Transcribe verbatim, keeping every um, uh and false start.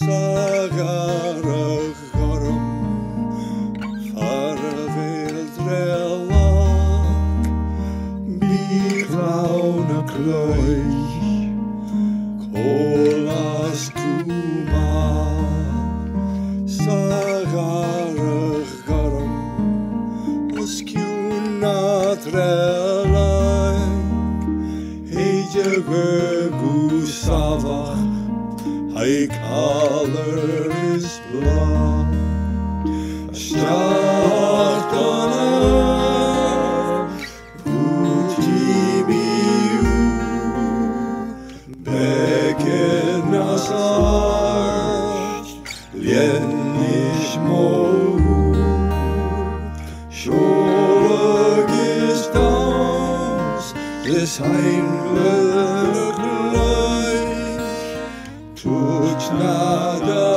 Sagarig arm, farvel drellag, bíklána klöy, kólas kúma. Sagarig arm, skjúna drellag, heidje vögu savach, High color is blood. Start on earth, Utimiu, Becken as art, Lienish mo. Scholig is dans, des heimlich Tut nada